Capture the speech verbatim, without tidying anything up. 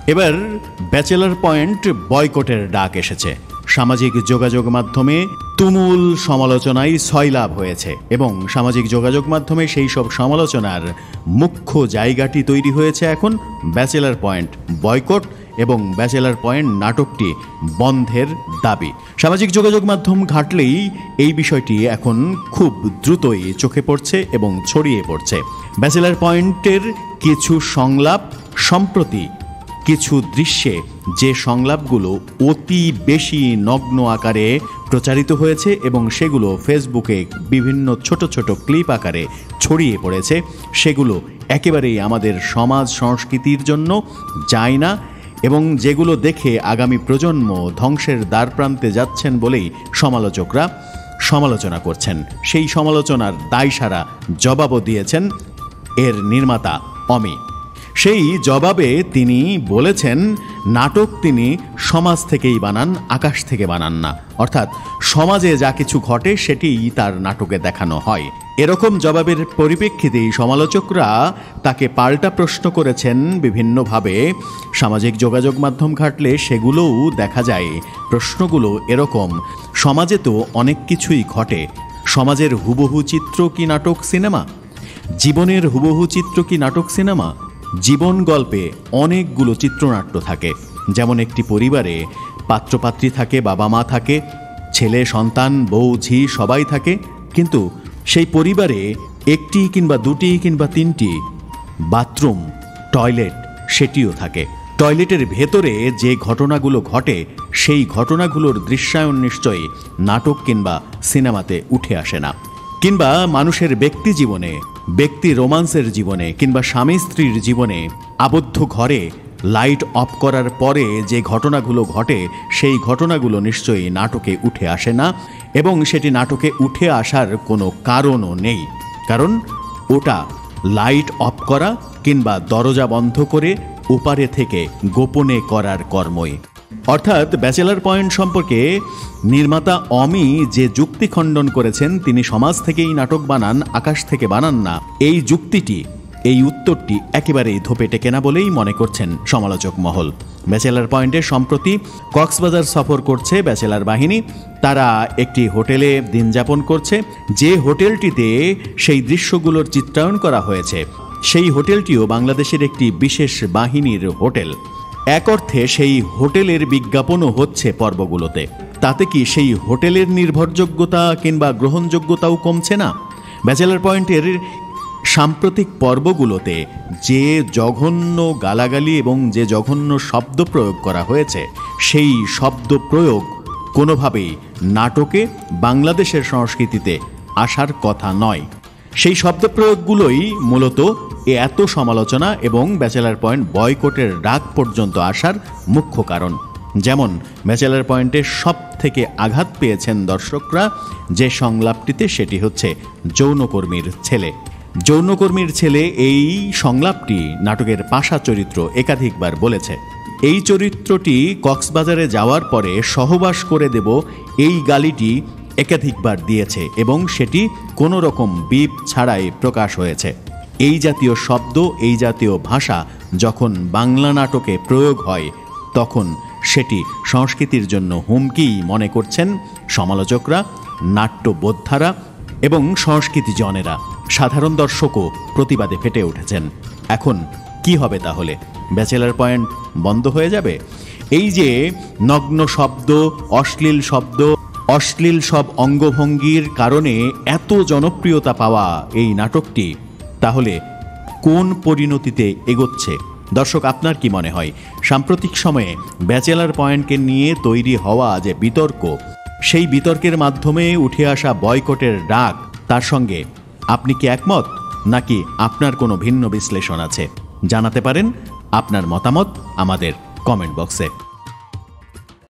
এবার bachelor point বয়কটের ডাক এসেছে। সামাজিক যোগাযোগ মাধ্যমে তুমুল সমালোচনায় সয়লাভ হয়েছে এবং সামাজিক যোগাযোগ মাধ্যমে সেই সব সমালোচনার মুখ্য জায়গাটি তৈরি হয়েছে এখন ব্যাচেলার পয়েন্ট বয়কট এবং ব্যাচেলার পয়েন্ট নাটকটি বন্ধের দাবি। সামাজিক যোগাযোগ মাধ্যম ঘাটলেই এই বিষয়টি এখন খুব দ্রুতই চোখে পড়ছে এবং ছড়িয়ে পড়ছে। ব্যাচেলার পয়েন্টের কিছু সংলাপ সম্প্রতি কিছু দৃশ্যে যে সংলাপগুলো অতি বেশি নগ্ন আকারে প্রচারিত হয়েছে এবং সেগুলো ফেসবুকে বিভিন্ন ছোট ছোট ক্লিপ আকারে ছড়িয়ে পড়েছে, সেগুলো একেবারেই আমাদের সমাজ সংস্কৃতির জন্য যায় না এবং যেগুলো দেখে আগামী প্রজন্ম ধ্বংসের দ্বারপ্রান্তে যাচ্ছেন বলেই সমালোচকরা সমালোচনা করছেন। সেই সমালোচনার দায়সারা জবাবও দিয়েছেন এর নির্মাতা অমি। সেই জবাবে তিনি বলেছেন, নাটক তিনি সমাজ থেকেই বানান, আকাশ থেকে বানান না। অর্থাৎ সমাজে যা কিছু ঘটে সেটিই তার নাটকে দেখানো হয়। এরকম জবাবের পরিপ্রেক্ষিতেই সমালোচকরা তাকে পাল্টা প্রশ্ন করেছেন বিভিন্নভাবে। সামাজিক যোগাযোগ মাধ্যম ঘাটলে সেগুলোও দেখা যায়। প্রশ্নগুলো এরকম, সমাজে তো অনেক কিছুই ঘটে, সমাজের হুবহু চিত্র কি নাটক সিনেমা? জীবনের হুবহু চিত্র কি নাটক সিনেমা? জীবন গল্পে অনেকগুলো চিত্রনাট্য থাকে। যেমন একটি পরিবারে পাত্রপাত্রী থাকে, বাবা মা থাকে, ছেলে সন্তান, বউ ঝি সবাই থাকে, কিন্তু সেই পরিবারে একটি কিংবা দুটি কিংবা তিনটি বাথরুম, টয়লেট সেটিও থাকে। টয়লেটের ভেতরে যে ঘটনাগুলো ঘটে সেই ঘটনাগুলোর দৃশ্যায়ন নিশ্চয়ই নাটক কিংবা সিনেমাতে উঠে আসে না। কিংবা মানুষের ব্যক্তি জীবনে, ব্যক্তি রোমান্সের জীবনে কিংবা স্বামী স্ত্রীর জীবনে আবদ্ধ ঘরে লাইট অফ করার পরে যে ঘটনাগুলো ঘটে সেই ঘটনাগুলো নিশ্চয়ই নাটকে উঠে আসে না এবং সেটি নাটকে উঠে আসার কোনো কারণও নেই, কারণ ওটা লাইট অফ করা কিংবা দরজা বন্ধ করে ওপারে থেকে গোপনে করার কর্মই। অর্থাৎ ব্যাচেলার পয়েন্ট সম্পর্কে নির্মাতা অমি যে যুক্তি খণ্ডন করেছেন, তিনি সমাজ থেকেই নাটক বানান, আকাশ থেকে বানান না, এই যুক্তিটি, এই উত্তরটি একেবারেই ধোপে টেকে না বলেই মনে করছেন সমালোচক মহল। ব্যাচেলার পয়েন্টে সম্প্রতি কক্সবাজার সফর করছে ব্যাচেলার বাহিনী। তারা একটি হোটেলে দিন যাপন করছে। যে হোটেলটিতে সেই দৃশ্যগুলোর চিত্রায়ন করা হয়েছে সেই হোটেলটিও বাংলাদেশের একটি বিশেষ বাহিনীর হোটেল। এক অর্থে সেই হোটেলের বিজ্ঞাপনও হচ্ছে পর্বগুলোতে। তাতে কি সেই হোটেলের নির্ভরযোগ্যতা কিংবা গ্রহণযোগ্যতাও কমছে না? ব্যাচেলার পয়েন্টের সাম্প্রতিক পর্বগুলোতে যে জঘন্য গালাগালি এবং যে জঘন্য শব্দ প্রয়োগ করা হয়েছে সেই শব্দ প্রয়োগ কোনোভাবেই নাটকে বাংলাদেশের সংস্কৃতিতে আসার কথা নয়। সেই শব্দ প্রয়োগগুলোই মূলত এত সমালোচনা এবং ব্যাচেলার পয়েন্ট বয়কটের ডাক পর্যন্ত আসার মুখ্য কারণ। যেমন ব্যাচেলার পয়েন্টের সব থেকে আঘাত পেয়েছেন দর্শকরা যে সংলাপটিতে, সেটি হচ্ছে যৌনকর্মীর ছেলে। যৌনকর্মীর ছেলে এই সংলাপটি নাটকের পাশা চরিত্র একাধিকবার বলেছে। এই চরিত্রটি কক্সবাজারে যাওয়ার পরে সহবাস করে দেব এই গালিটি একাধিকবার দিয়েছে এবং সেটি কোনো রকম বিপ ছাড়াই প্রকাশ হয়েছে। এই জাতীয় শব্দ, এই জাতীয় ভাষা যখন বাংলা নাটকে প্রয়োগ হয় তখন সেটি সংস্কৃতির জন্য হুমকি মনে করছেন সমালোচকরা, নাট্যবোদ্ধারা এবং সংস্কৃতিজনেরা। সাধারণ দর্শকও প্রতিবাদে ফেটে উঠেছেন। এখন কি হবে তাহলে? ব্যাচেলার পয়েন্ট বন্ধ হয়ে যাবে? এই যে নগ্ন শব্দ, অশ্লীল শব্দ, অশ্লীল সব অঙ্গভঙ্গির কারণে এত জনপ্রিয়তা পাওয়া এই নাটকটি তাহলে কোন পরিণতিতে এগোচ্ছে? দর্শক, আপনার কি মনে হয় সাম্প্রতিক সময়ে ব্যাচেলার পয়েন্টকে নিয়ে তৈরি হওয়া যে বিতর্ক, সেই বিতর্কের মাধ্যমে উঠে আসা বয়কটের ডাক, তার সঙ্গে আপনি কি একমত নাকি আপনার কোনো ভিন্ন বিশ্লেষণ আছে? জানাতে পারেন আপনার মতামত আমাদের কমেন্ট বক্সে।